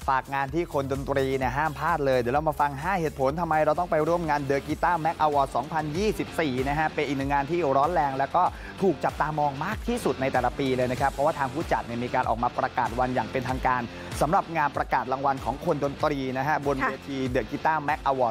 ฝากงานที่คนดนตรีเนี่ยห้ามพลาดเลยเดี๋ยวเรามาฟัง 5 เหตุผลทำไมเราต้องไปร่วมงาน The Guitar Mag Award 2024 นะฮะเป็นอีกหนึ่งงานที่ร้อนแรงแล้วก็ถูกจับตามองมากที่สุดในแต่ละปีเลยนะครับเพราะว่าทางผู้จัดเนี่ยมีการออกมาประกาศวันอย่างเป็นทางการสำหรับงานประกาศรางวัลของคนดนตรีนะฮะบนเวที The Guitar Mag Award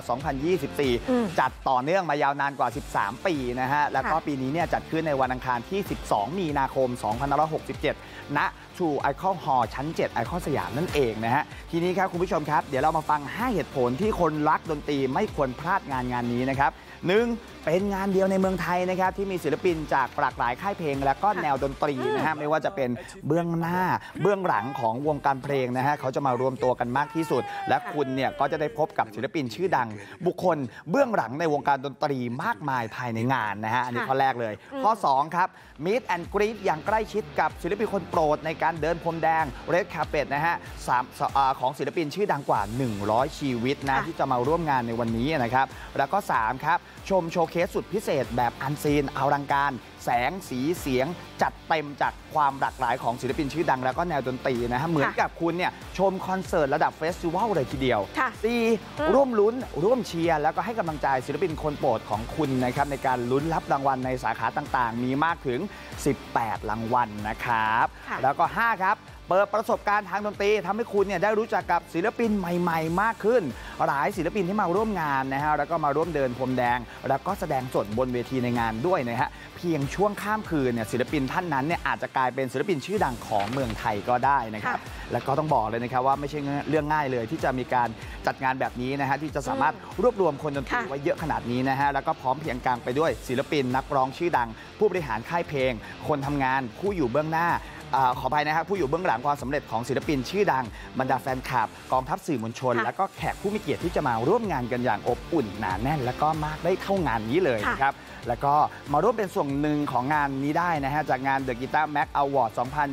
2024 จัดต่อเนื่องมายาวนานกว่า 13 ปีนะฮะแล้วก็ปีนี้เนี่ยจัดขึ้นในวันอังคารที่ 12 มีนาคม 2567 ณ True Icon Hall ชั้น 7 ไอคอนสยามนั่นเองนะฮะทีนี้ครับคุณผู้ชมครับเดี๋ยวเรามาฟัง 5 เหตุผลที่คนรักดนตรีไม่ควรพลาดงานนี้นะครับ 1. เป็นงานเดียวในเมืองไทยนะครับที่มีศิลปินจากหลากหลายค่ายเพลงและก็แนวดนตรีนะฮะไม่ว่าจะเป็นเบื้องหน้าเบื้องหลังของวงการเพลงนะฮะเขาจะมารวมตัวกันมากที่สุดและคุณเนี่ยก็จะได้พบกับศิลปินชื่อดังบุคคลเบื้องหลังในวงการดนตรีมากมายภายในงานนะฮะอันนี้ข้อแรกเลยข้อ 2 ครับ Meet and Greet อย่างใกล้ชิดกับศิลปินคนโปรดในการเดินพรมแดง Red Carpet นะฮะของศิลปินชื่อดังกว่า 100 ชีวิตนะที่จะมาร่วมงานในวันนี้นะครับแล้วก็ 3 ครับชมโชว์เคสสุดพิเศษแบบอันซีนอลังการแสงสีเสียงจัดเต็มจากความหลากหลายของศิลปินชื่อดังแล้วก็แนวดนตรีนะฮะเหมือนกับคุณเนี่ยชมคอนเสิร์ตระดับเฟสติวัลเลยทีเดียว 4. ร่วมลุ้นร่วมเชียร์แล้วก็ให้กำลังใจศิลปินคนโปรดของคุณนะครับในการลุ้นรับรางวัลในสาขาต่างๆมีมากถึง 18 รางวัลนะครับแล้วก็ 5 ครับเปิดประสบการณ์ทางดนตรีทำให้คุณเนี่ยได้รู้จักกับศิลปินใหม่ๆมากขึ้นหลายศิลปินที่มาร่วมงานนะฮะแล้วก็มาร่วมเดินพรมแดงแล้วก็แสดงสดบนเวทีในงานด้วยนะฮะเพียงช่วงข้ามคืนเนี่ยศิลปินท่านนั้นเนี่ยอาจจะกลายเป็นศิลปินชื่อดังของเมืองไทยก็ได้นะครับแล้วก็ต้องบอกเลยนะครับว่าไม่ใช่เรื่องง่ายเลยที่จะมีการจัดงานแบบนี้นะฮะที่จะสามารถรวบรวมคนดนตรีไว้เยอะขนาดนี้นะฮะแล้วก็พร้อมเพียงกลางไปด้วยศิลปินนักร้องชื่อดังผู้บริหารค่ายเพลงคนทำงานผู้อยู่เบื้องหน้าขออภัยนะครับผู้อยู่เบื้องหลังความสำเร็จของศิลปินชื่อดังบรรดาแฟนคลับกองทัพสื่อมวลชนและก็แขกผู้มีเกียรติที่จะมาร่วมงานกันอย่างอบอุ่นหนาแน่นและก็มากได้เท่างานนี้เลยนะครับแล้วก็มาร่วมเป็นส่วนหนึ่งของงานนี้ได้นะฮะจากงาน The Guitar Mag Award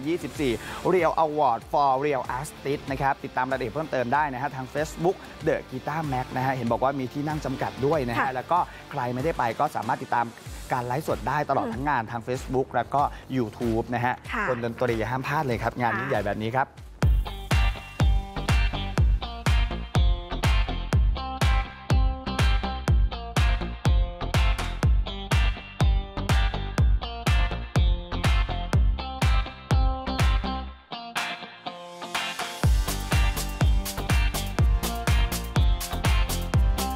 2024 Real Award for Real Artists นะครับติดตามรายละเอียดเพิ่มเติมได้นะฮะทาง Facebook The Guitar Mag นะฮะเห็นบอกว่ามีที่นั่งจำกัดด้วยนะฮะแล้วก็ใครไม่ได้ไปก็สามารถติดตามการไลฟ์สดได้ตลอดทั้งงานทาง Facebook แล้วก็ YouTube นะฮะคนดนตรีอย่าห้ามพลาดเลยครับงานยิ่งใหญ่แบบนี้ครับ